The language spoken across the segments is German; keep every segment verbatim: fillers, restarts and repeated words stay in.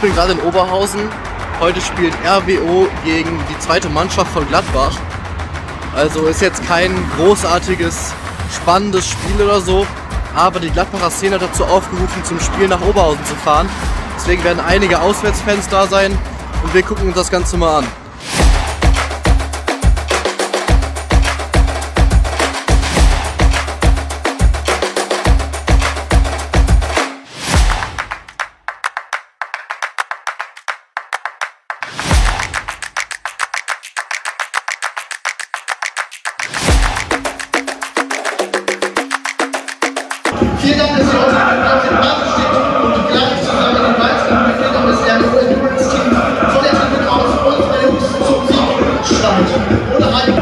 bin gerade in Oberhausen. Heute spielt R W O gegen die zweite Mannschaft von Gladbach. Also ist jetzt kein großartiges, spannendes Spiel oder so. Aber die Gladbacher Szene hat dazu aufgerufen, zum Spiel nach Oberhausen zu fahren. Deswegen werden einige Auswärtsfans da sein und wir gucken uns das Ganze mal an. Vielen Dank, dass ihr heute auf den Rasen steht und gleich zusammen den weiteren Mitgliedern des R W O Endurance Teams von der Tribüne aus unsere Jungs zum Sieg schreit. Oder ein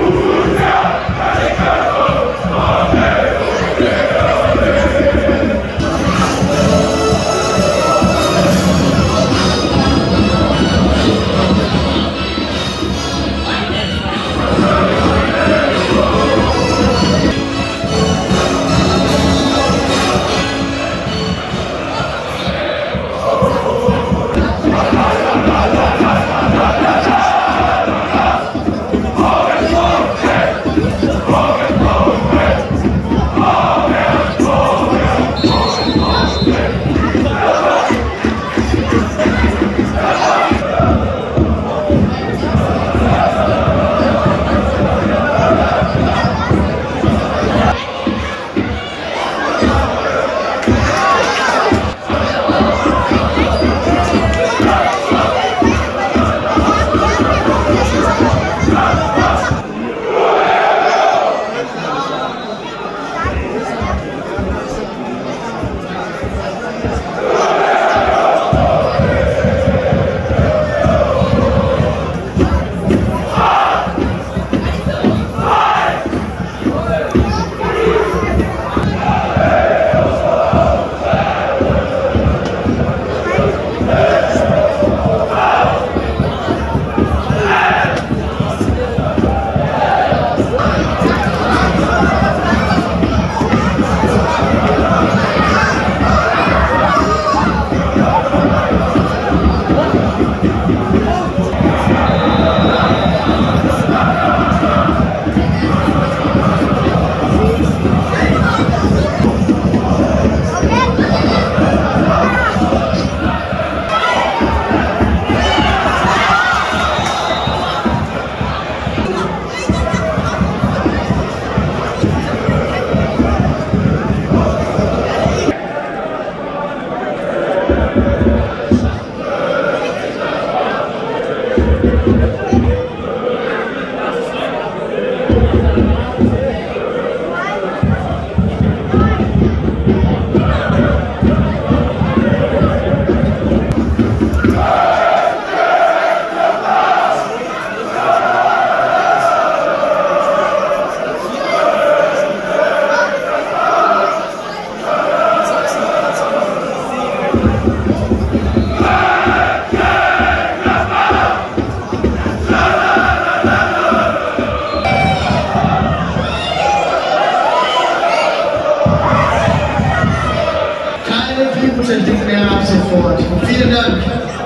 Dinge mehr ab sofort. Vielen Dank.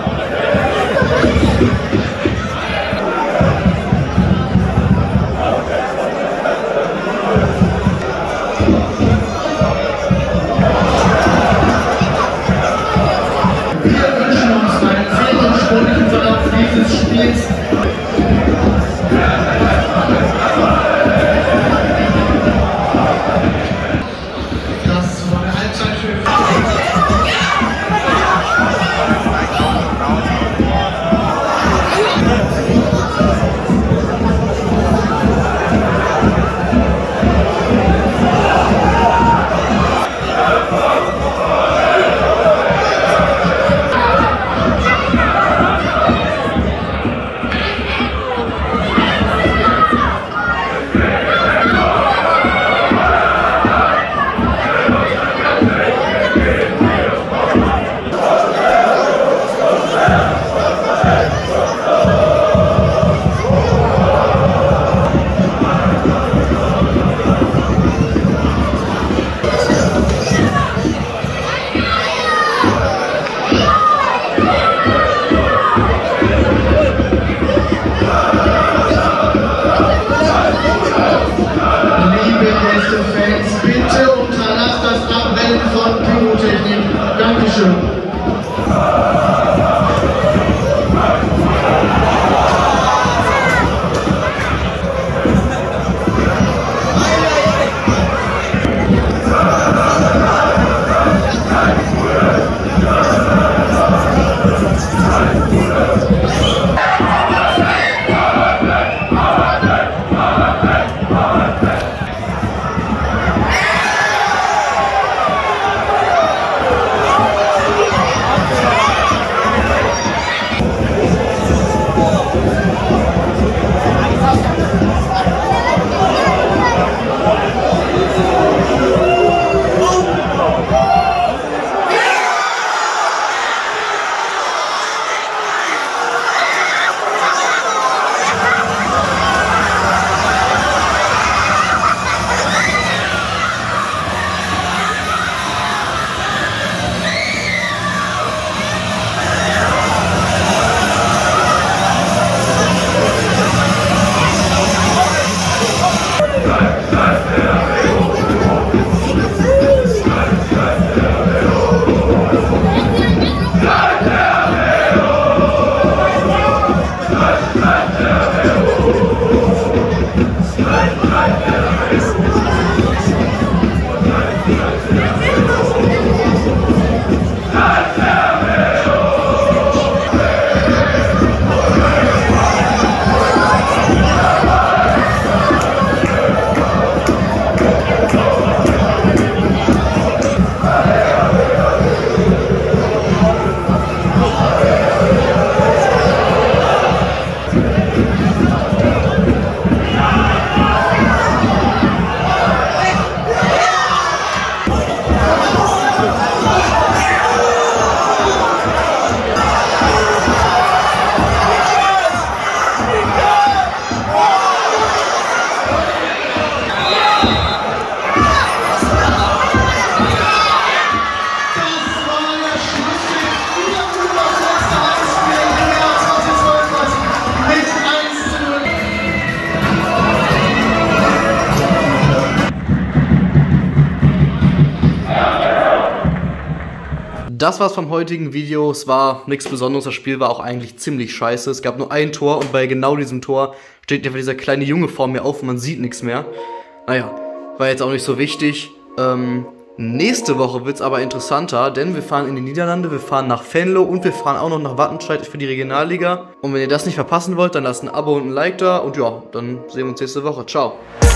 Wir wünschen uns einen fairen sportlichen Verlauf dieses Spiels. Das war eine Halbzeit für alle Fans, bitte unterlasst das Abbrennen von Pyrotechnik. Dankeschön. Das war's vom heutigen Video. Es war nichts Besonderes. Das Spiel war auch eigentlich ziemlich scheiße. Es gab nur ein Tor und bei genau diesem Tor steht einfach dieser kleine Junge vor mir auf und man sieht nichts mehr. Naja, war jetzt auch nicht so wichtig. Ähm, nächste Woche wird's aber interessanter, denn wir fahren in die Niederlande, wir fahren nach Venlo und wir fahren auch noch nach Wattenscheid für die Regionalliga. Und wenn ihr das nicht verpassen wollt, dann lasst ein Abo und ein Like da und ja, dann sehen wir uns nächste Woche. Ciao.